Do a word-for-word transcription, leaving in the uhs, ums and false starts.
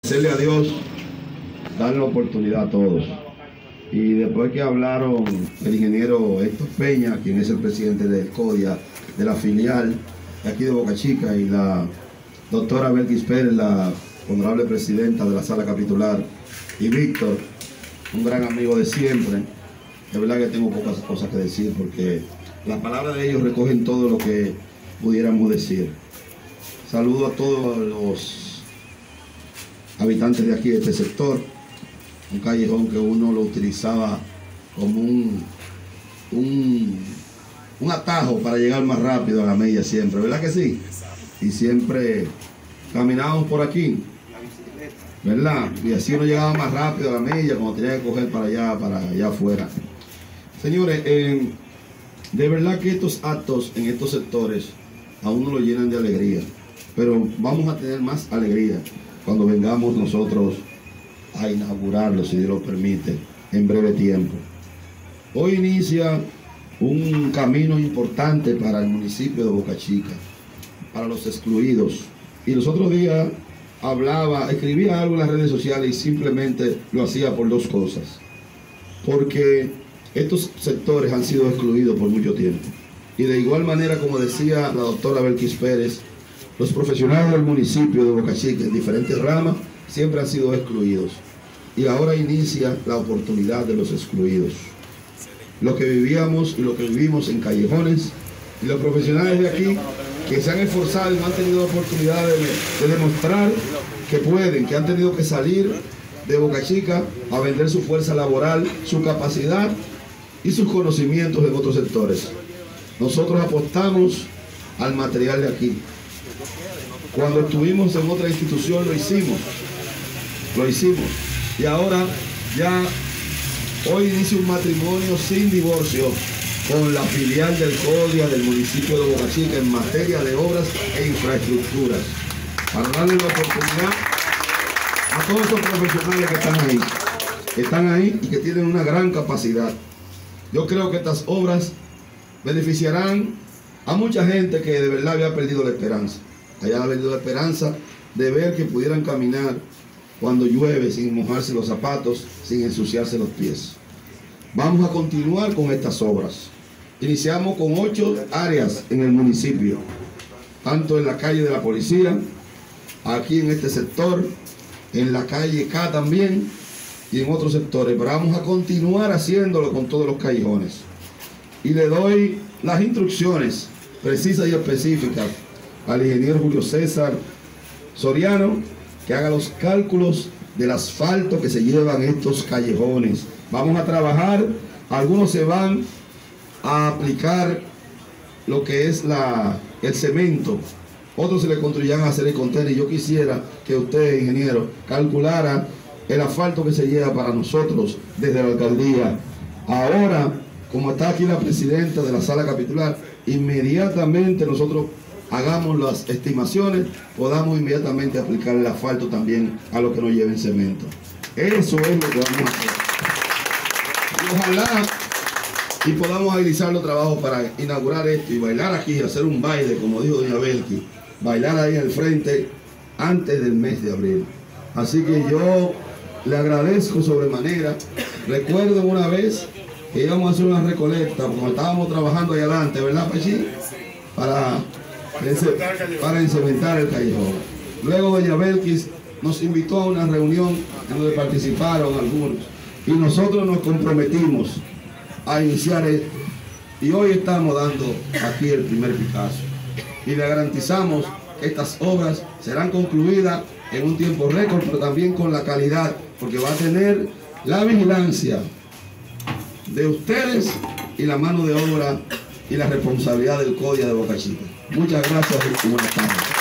Agradecerle a Dios, darle la oportunidad a todos. Y después que hablaron el ingeniero Héctor Peña, quien es el presidente del CODIA, de la filial de aquí de Boca Chica, y la doctora Belkis Pérez, la honorable presidenta de la sala capitular, y Víctor, un gran amigo de siempre, de verdad que tengo pocas cosas que decir porque las palabras de ellos recogen todo lo que pudiéramos decir. Saludo a todos los habitantes de aquí, de este sector, un callejón que uno lo utilizaba como un, un, un atajo para llegar más rápido a la milla siempre, ¿verdad que sí? Y siempre caminábamos por aquí, ¿verdad? Y así uno llegaba más rápido a la milla cuando tenía que coger para allá, para allá afuera. Señores, eh, de verdad que estos actos en estos sectores a uno lo llenan de alegría, pero vamos a tener más alegría cuando vengamos nosotros a inaugurarlo, si Dios lo permite, en breve tiempo. Hoy inicia un camino importante para el municipio de Boca Chica, para los excluidos. Y los otros días hablaba, escribía algo en las redes sociales y simplemente lo hacía por dos cosas. Porque estos sectores han sido excluidos por mucho tiempo. Y de igual manera, como decía la doctora Belkis Pérez, los profesionales del municipio de Boca Chica en diferentes ramas siempre han sido excluidos. Y ahora inicia la oportunidad de los excluidos. Lo que vivíamos y lo que vivimos en callejones, y los profesionales de aquí que se han esforzado y no han tenido la oportunidad de, de demostrar que pueden, que han tenido que salir de Boca Chica a vender su fuerza laboral, su capacidad y sus conocimientos en otros sectores. Nosotros apostamos al material de aquí. Cuando estuvimos en otra institución lo hicimos, lo hicimos. Y ahora ya, hoy inicia un matrimonio sin divorcio con la filial del CODIA del municipio de Boca Chica en materia de obras e infraestructuras. Para darle la oportunidad a todos esos profesionales que están ahí, que están ahí y que tienen una gran capacidad. Yo creo que estas obras beneficiarán a mucha gente que de verdad había perdido la esperanza. Allá ha perdido la esperanza de ver que pudieran caminar cuando llueve sin mojarse los zapatos, sin ensuciarse los pies. Vamos a continuar con estas obras. Iniciamos con ocho áreas en el municipio, tanto en la calle de la policía, aquí en este sector, en la calle K también y en otros sectores. Pero vamos a continuar haciéndolo con todos los callejones. Y le doy las instrucciones precisas y específicas al ingeniero Julio César Soriano, que haga los cálculos del asfalto que se llevan estos callejones. Vamos a trabajar, algunos se van a aplicar lo que es la, el cemento, otros se le construirán a hacer el contenedor. Y yo quisiera que usted, ingeniero, calculara el asfalto que se lleva para nosotros desde la alcaldía. Ahora, como está aquí la presidenta de la sala capitular, inmediatamente nosotros hagamos las estimaciones, podamos inmediatamente aplicar el asfalto también a los que no lleven cemento. Eso es lo que vamos a hacer. Y ojalá y podamos agilizar los trabajos para inaugurar esto y bailar aquí, hacer un baile, como dijo doña Belkis, bailar ahí al frente antes del mes de abril. Así que yo le agradezco sobremanera. Recuerdo una vez que íbamos a hacer una recolecta, como estábamos trabajando ahí adelante, ¿verdad, Pachín? Para para encementar el callejón. Luego doña Belkis nos invitó a una reunión en donde participaron algunos y nosotros nos comprometimos a iniciar esto y hoy estamos dando aquí el primer Picasso y le garantizamos que estas obras serán concluidas en un tiempo récord, pero también con la calidad, porque va a tener la vigilancia de ustedes y la mano de obra y la responsabilidad del CODIA de Boca Chica. Muchas gracias y buenas tardes.